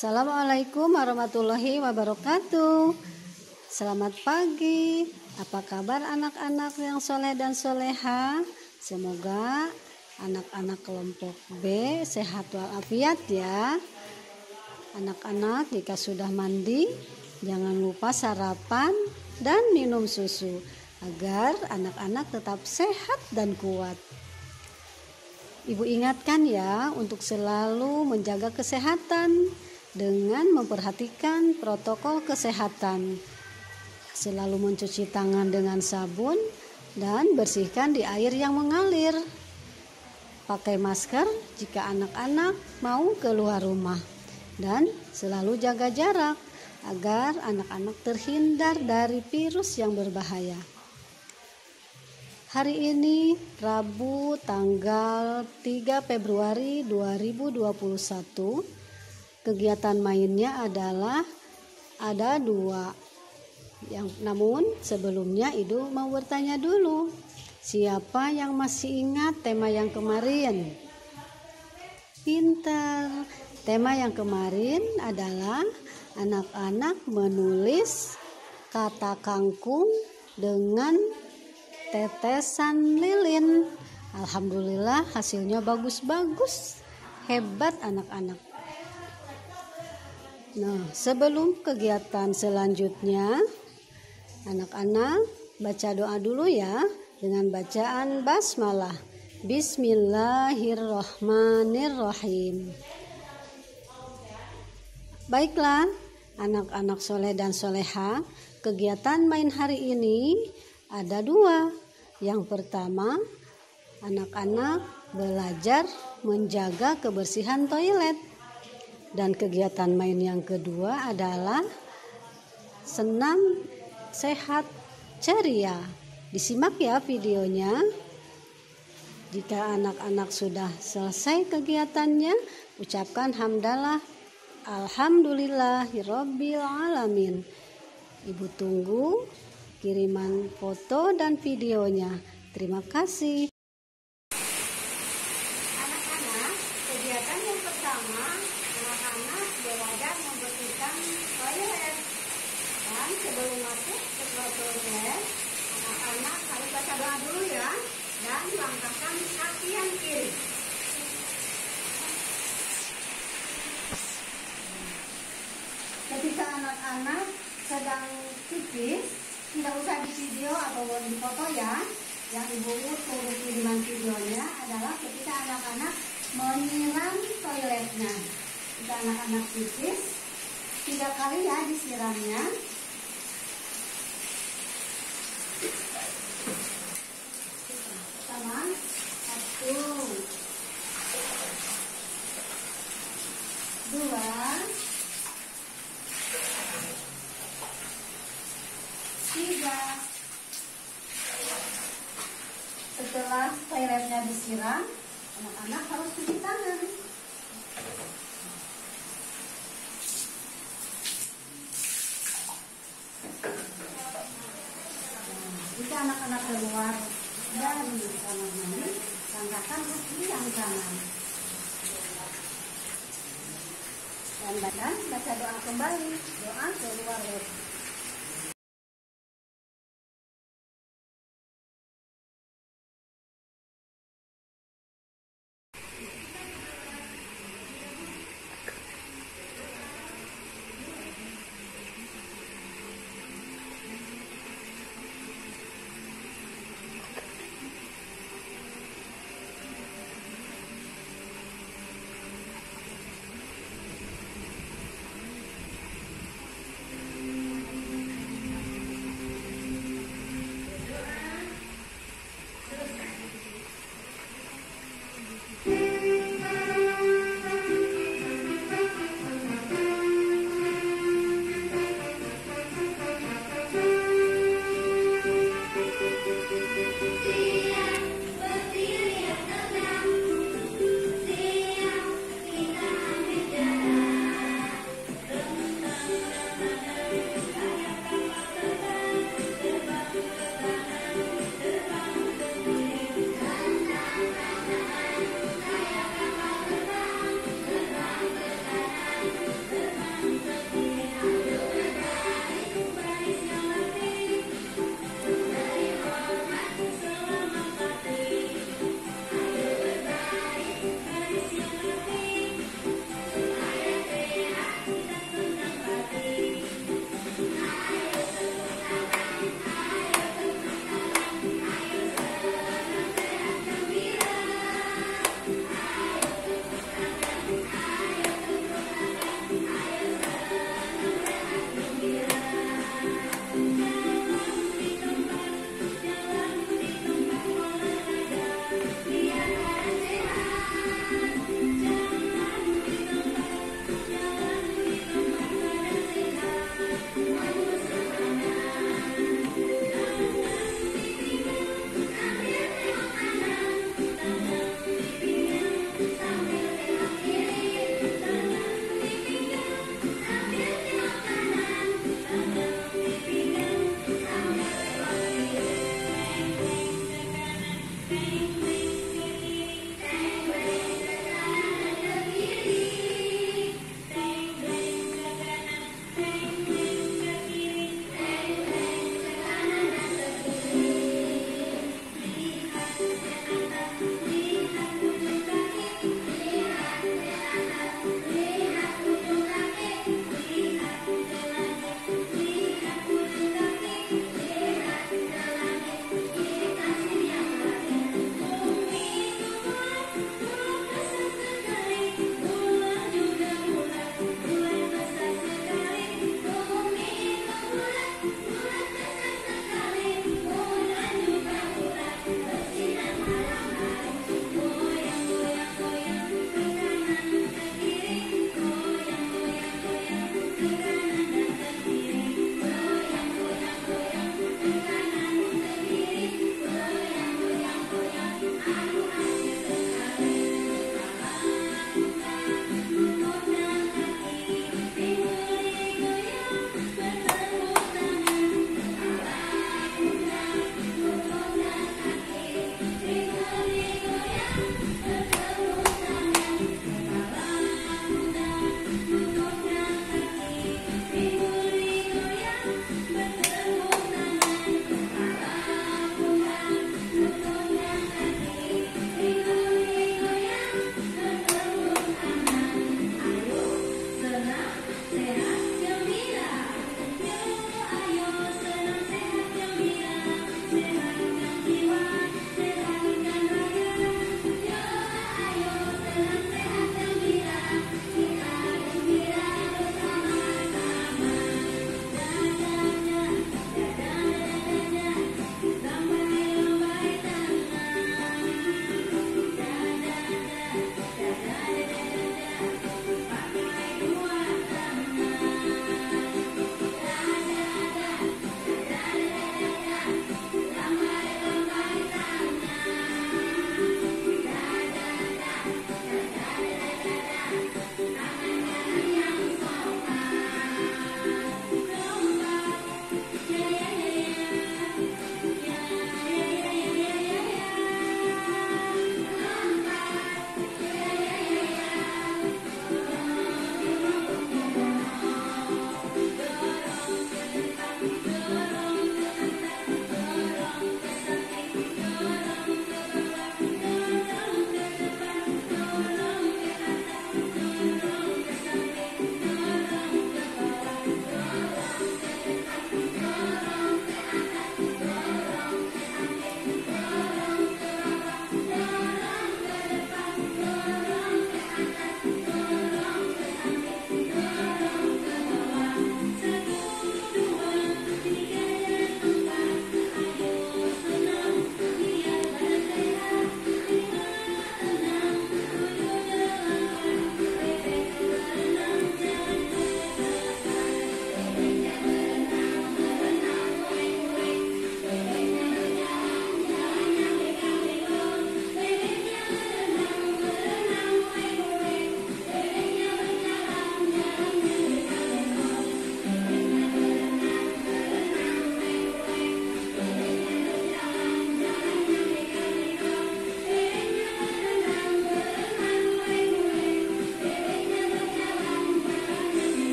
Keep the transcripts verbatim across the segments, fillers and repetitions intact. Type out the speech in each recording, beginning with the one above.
Assalamualaikum warahmatullahi wabarakatuh. Selamat pagi. Apa kabar anak-anak yang soleh dan soleha? Semoga anak-anak kelompok B sehat walafiat ya. Anak-anak jika sudah mandi, jangan lupa sarapan dan minum susu agar anak-anak tetap sehat dan kuat. Ibu ingatkan ya untuk selalu menjaga kesehatan dengan memperhatikan protokol kesehatan. Selalu mencuci tangan dengan sabun dan bersihkan di air yang mengalir. Pakai masker jika anak-anak mau keluar rumah dan selalu jaga jarak agar anak-anak terhindar dari virus yang berbahaya. Hari ini Rabu tanggal tiga Februari dua ribu dua puluh satu. Kegiatan mainnya adalah ada dua. Yang namun sebelumnya Ibu mau bertanya dulu, siapa yang masih ingat tema yang kemarin? Pintar. Tema yang kemarin adalah anak-anak menulis kata kangkung dengan tetesan lilin. Alhamdulillah hasilnya bagus-bagus. Hebat anak-anak. Nah, sebelum kegiatan selanjutnya, anak-anak baca doa dulu ya dengan bacaan basmalah. Bismillahirrahmanirrahim. Baiklah, anak-anak soleh dan soleha, kegiatan main hari ini ada dua. Yang pertama, anak-anak belajar menjaga kebersihan toilet. Dan kegiatan main yang kedua adalah senam sehat ceria. Disimak ya videonya. Jika anak-anak sudah selesai kegiatannya, ucapkan hamdalah alhamdulillahirabbil alamin. Ibu tunggu kiriman foto dan videonya. Terima kasih. Anak-anak, kegiatan yang pertama, anak-anak belajar membersihkan toilet. Dan sebelum masuk ke toilet, anak-anak harus baca doa dulu ya. Dan langkahkan kaki yang kiri. Ketika anak-anak sedang pipis, tidak usah di video atau di foto ya. Yang ibu suruh kiriman videonya adalah ketika anak-anak menyiram toiletnya. Jika anak-anak pipis, tiga kali ya disiramnya. Pertama, satu, dua, tiga. Setelah toiletnya disiram, anak-anak harus cuci tangan. Jika anak-anak keluar dari kamar mandi, langkahkan kaki yang kanan. Dan badan baca doa kembali, doa keluar rumah.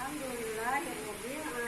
Alhamdulillahirabbil